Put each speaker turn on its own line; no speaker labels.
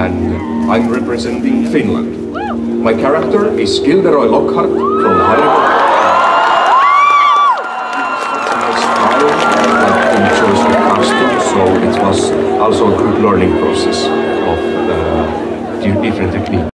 and I'm representing Finland. My character is Gilderoy Lockhart from Harry. So it was also a good learning process of different techniques.